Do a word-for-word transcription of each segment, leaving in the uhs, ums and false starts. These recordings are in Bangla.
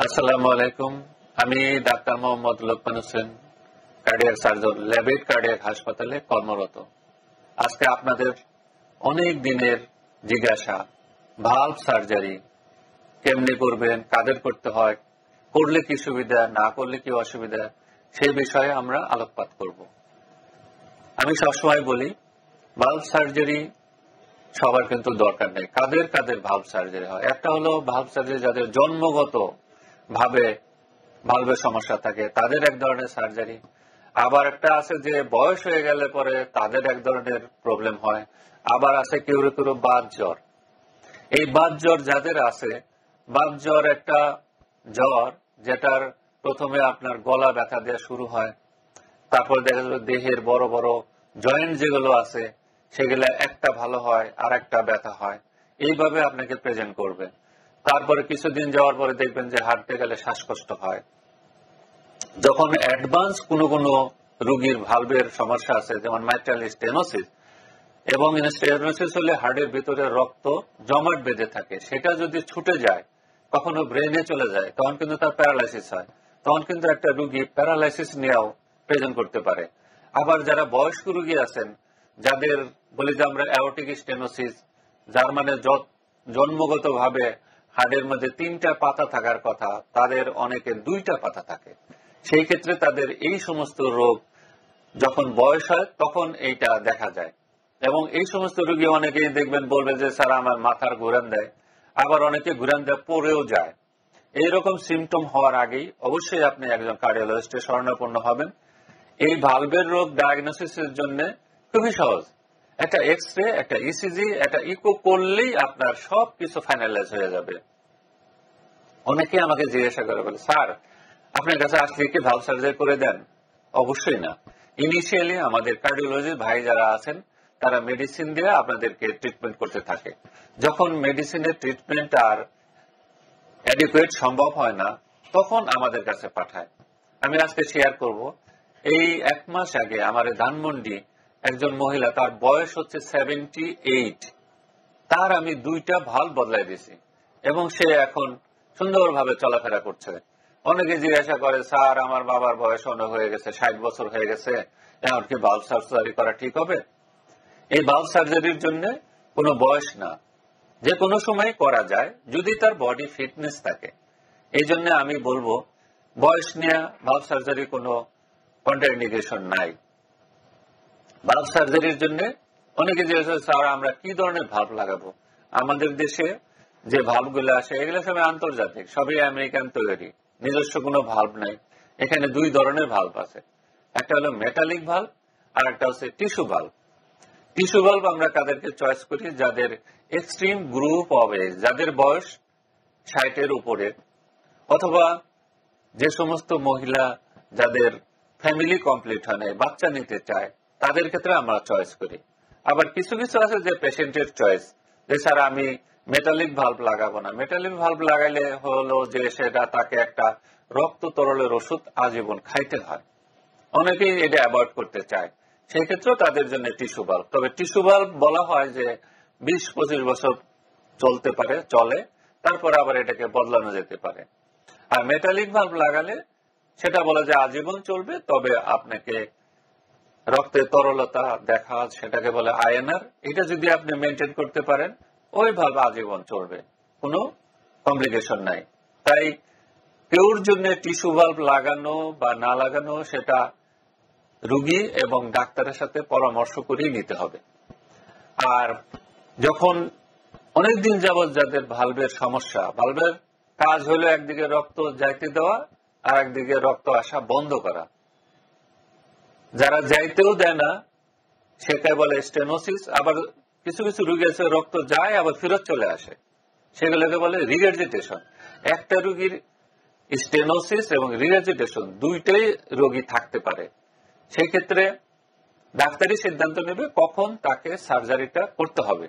আসসালামু আলাইকুম। আমি doctor Mohammad Lokman Hossain, cardiac surgeon, Labaid cardiac হাসপাতালে কর্মরত। আজকে আপনাদের অনেক দিনের জিজ্ঞাসা, ভালভ সার্জারি কেমনে করবেন, কাদের করতে হয়, করলে কি সুবিধা, না করলে কি অসুবিধা, সেই বিষয়ে আমরা আলোকপাত করব। আমি সবসময় বলি, ভালভ সার্জারি সবার কিন্তু দরকার নেই। কাদের কাদের ভালভ সার্জারি হয়? একটা হলো ভালভ সার্জারি যাদের জন্মগত ভাবে ভালভের সমস্যা থাকে, তাদের এক ধরনের সার্জারি। আবার একটা আছে যে বয়স হয়ে গেলে পরে তাদের এক ধরনের প্রবলেম হয়। আবার আছে কেউ কেউ বাত জ্বর। এই বাত জ্বর যাদের আছে, বাত জ্বর একটা জ্বর যেটার প্রথমে আপনার গলা ব্যথা দেওয়া শুরু হয়, তারপর দেখা যাবে দেহের বড় বড় জয়েন্ট যেগুলো আছে সেগুলো একটা ভালো হয় আর একটা ব্যথা হয়, এইভাবে আপনাকে প্রেজেন্ট করবে। তারপরে কিছুদিন যাওয়ার পরে দেখবেন যে হাঁটতে গেলে শ্বাসকষ্ট হয়। যখন অ্যাডভান্স কোনো কোনো রোগীর ভালভের সমস্যা আছে, যেমন মাইট্রাল স্টেনোসিস, এবং স্টেনোসিস হলে হার্টের ভিতরে রক্ত জমাট বেঁধে থাকে, সেটা যদি ছুটে যায়, কখনো ব্রেনে চলে যায়, তখন কিন্তু তার প্যারালাইসিস হয়। তখন কিন্তু একটা রোগী প্যারালাইসিস নিয়েও প্রেজেন্ট করতে পারে। আবার যারা বয়স্ক রোগী আছেন, যাদের বলি যে আমরা অ্যাওর্টিক স্টেনোসিস, যার মানে জন্মগত ভাবে হাড়ের মধ্যে তিনটা পাতা থাকার কথা, তাদের অনেকের দুইটা পাতা থাকে। সেই ক্ষেত্রে তাদের এই সমস্ত রোগ যখন বয়স হয় তখন এইটা দেখা যায়। এবং এই সমস্ত রোগী অনেকেই দেখবেন বলবে যে স্যার আমার মাথার ঘুরান দেয়, আবার অনেকে ঘুরান দেয় পড়েও যায়। এইরকম সিমটম হওয়ার আগেই অবশ্যই আপনি একজন কার্ডিওলজিস্টের শরণাপন্ন হবেন। এই ভালভের রোগ ডায়াগনোসিসের জন্য খুবই সহজ। একটা এক্স রে, একটা ইসিজি, একটা ইকো করলেই আপনার সবকিছু ফাইনালাইজ হয়ে যাবে। অনেকে আমাকে জিজ্ঞাসা করে বলে, স্যার আপনার কাছে আসলে কি ভালভ সার্জারি করে দেন? অবশ্যই না। ইনিশিয়ালি আমাদের কার্ডিওলজির ভাই যারা আছেন তারা মেডিসিন দিয়ে আপনাদেরকে ট্রিটমেন্ট করতে থাকে। যখন মেডিসিনের ট্রিটমেন্ট আর অ্যাডিকুয়েট সম্ভব হয় না, তখন আমাদের কাছে পাঠায়। আমি আজকে শেয়ার করব, এই এক মাস আগে আমার ধানমন্ডি একজন মহিলা, তার বয়স হচ্ছে সেভেন্টি এইট, তার আমি দুইটা ভালভ বদলাই দিয়েছি এবং সে এখন সুন্দরভাবে চলাফেরা করছে। অনেকে জিজ্ঞাসা করে, স্যার আমার বাবার বয়স অনেক হয়ে গেছে, ষাট বছর হয়ে গেছে, এখন কি ভালভ সার্জারি করা ঠিক হবে? এই ভালভ সার্জারির জন্য কোনো বয়স না, যে কোনো সময় করা যায় যদি তার বডি ফিটনেস থাকে। এই জন্য আমি বলবো, বয়স নিয়ে ভালভ সার্জারি কোনো কন্ট্রাইন্ডিকেশন নাই। ভালভ সার্জারির জন্য অনেকে জিজ্ঞাসা করে, স্যার আমরা কি ধরনের ভালভ লাগাবো? আমাদের দেশে যে ভালভগুলো আসে এগুলো সবই আন্তর্জাতিক, সবই আমেরিকান তৈরি, নিজস্ব কোনো ভালভ নাই। এখানে দুই ধরনের ভালভ আছে, একটা হলো মেটালিক ভালভ আর একটা হচ্ছে টিস্যু ভালভ। টিস্যু ভালভ আমরা কাদেরকে চয়েস করি? যাদের এক্সট্রিম গ্রুপ অফ এজ, যাদের বয়স ষাটের উপরে, অথবা যে সমস্ত মহিলা যাদের ফ্যামিলি কমপ্লিট হয় নাই, বাচ্চা নিতে চায়, তাদের ক্ষেত্রে আমরা চয়েস করি। আবার কিছু কিছু আছে যে পেশেন্টের চয়েস, যে স্যার আমি মেটালিক ভালভ লাগাবো না। মেটালিক ভালভ লাগাইলে হলো যে সেটা তাকে একটা রক্ত তরলের ওষুধ আজীবন খাইতে হয়, অনেকেই এটা অ্যাভয়েড করতে চায়। সেই ক্ষেত্রেও তাদের জন্য টিস্যু ভালভ। তবে টিস্যু ভালভ বলা হয় যে বিশ পঁচিশ বছর চলতে পারে, চলে, তারপর আবার এটাকে বদলানো যেতে পারে। আর মেটালিক ভালভ লাগালে সেটা বলা যায় আজীবন চলবে, তবে আপনাকে রক্তের তরলতা দেখা, সেটাকে বলে আইএনআর, এটা যদি আপনি মেনটেন করতে পারেন, ওই ভালভ আজীবন চলবে, কোনো কমপ্লিকেশন নাই। তাই কেউর জন্য টিস্যু ভালভ লাগানো বা না লাগানো সেটা রোগী এবং ডাক্তারের সাথে পরামর্শ করেই নিতে হবে। আর যখন অনেকদিন যাবৎ যাদের ভালভের সমস্যা, ভালভের কাজ হলো একদিকে রক্ত যাইতে দেওয়া আর একদিকে রক্ত আসা বন্ধ করা। যারা যাইতেও দেয় না সেটাই বলে স্টেনোসিস। আবার কিছু কিছু রোগী আছে রক্ত যায় আবার ফেরত চলে আসে, সেগুলোকে বলে রিগার্জিটেশন। একটা রোগীর স্টেনোসিস এবং রিগার্জিটেশন দুইটাই রোগী থাকতে পারে। সেই ক্ষেত্রে ডাক্তারি সিদ্ধান্ত নেবে কখন তাকে সার্জারিটা করতে হবে।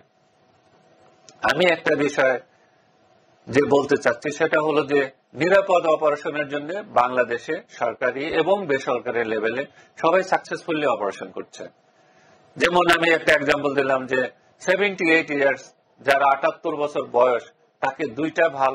আমি একটা বিষয় যে বলতে চাচ্ছি সেটা হলো যে নিরাপদ অপারেশনের জন্য বাংলাদেশে সরকারি এবং বেসরকারি লেভেলে সবাই সাকসেসফুলি অপারেশন করছে। যেমন আমি একটা এক্সাম্পল দিলাম যে সেভেন্টি এইট ইয়ার্স, যারা আটাত্তর বছর বয়স, তাকে দুইটা ভালভ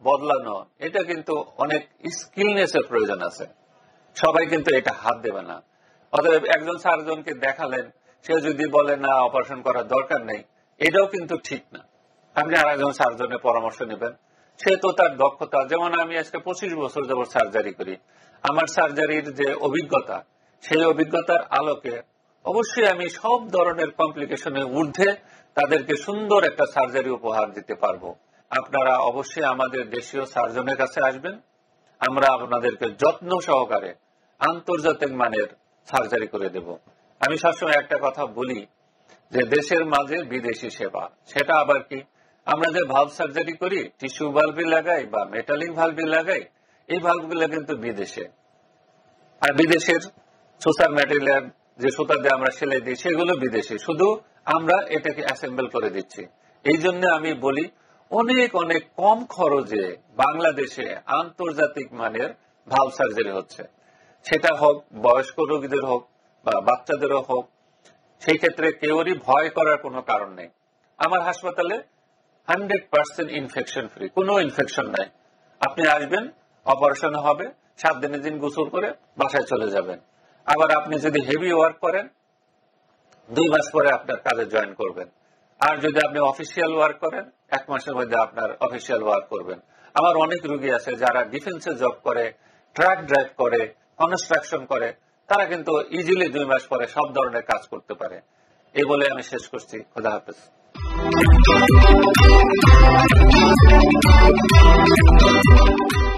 বদলানো, এটা কিন্তু অনেক স্কিলনেস এর প্রয়োজন আছে। সবাই কিন্তু এটা হাত দেবে না। অতএব একজন সার্জনকে দেখালেন, সে যদি বলে না অপারেশন করার দরকার নেই, এটাও কিন্তু ঠিক না। আপনি আর একজন সার্জনের পরামর্শ নেবেন, সে তো তার দক্ষতা, যেমন আমি আজকে পঁচিশ বছর যাবত সার্জারি করি, আমার সার্জারির যে অভিজ্ঞতা, সেই অভিজ্ঞতার আলোকে অবশ্যই আমি সব ধরনের কমপ্লিকেশনের ঊর্ধ্বে তাদেরকে সুন্দর একটা সার্জারি উপহার দিতে পারবো। আপনারা অবশ্যই আমাদের দেশীয় সার্জনের কাছে আসবেন, আমরা আপনাদেরকে যত্ন সহকারে আন্তর্জাতিক মানের সার্জারি করে দেব। আমি সবসময় একটা কথা বলি যে দেশের মাঝে বিদেশি সেবা, সেটা আবার কি? আমরা যে ভালভ সার্জারি করি, টিস্যু ভালভি লাগাই বা মেটালিক ভালভি লাগাই, এই ভালভগুলো কিন্তু বিদেশে, আর বিদেশের সুতার ম্যাটেরিয়াল যে সুতা দিয়ে আমরা সেলাই দিই সেগুলো বিদেশে, শুধু আমরা এটাকে অ্যাসেম্বল করে দিচ্ছি। এই জন্য আমি বলি অনেক অনেক কম খরচে বাংলাদেশে আন্তর্জাতিক মানের ভালভ সার্জারি হচ্ছে, সেটা হোক বয়স্ক রোগীদের হোক বা বাচ্চাদেরও হোক। সেই ক্ষেত্রে কেউরই ভয় করার কোনো কারণ নেই। আমার হাসপাতালে হান্ড্রেড পার্সেন্ট ইনফেকশন ফ্রি, কোনো ইনফেকশন নাই। আপনি আসবেন, অপারেশন হবে, সাত দিনের দিন গোসল করে বাসায় চলে যাবেন। আবার আপনি যদি হেভি ওয়ার্ক করেন, দুই মাস পরে আপনার কাজে জয়েন করবেন। আর যদি আপনি অফিসিয়াল ওয়ার্ক করেন, এক মাসের মধ্যে আপনার অফিসিয়াল ওয়ার্ক করবেন। আমার অনেক রোগী আছে যারা ডিফেন্সে জব করে, ট্রাক ড্রাইভ করে, কনস্ট্রাকশন করে, তারা কিন্তু ইজিলি দুই মাস পরে সব ধরনের কাজ করতে পারে। এই বলে আমি শেষ করছি। খোদা হাফেজ।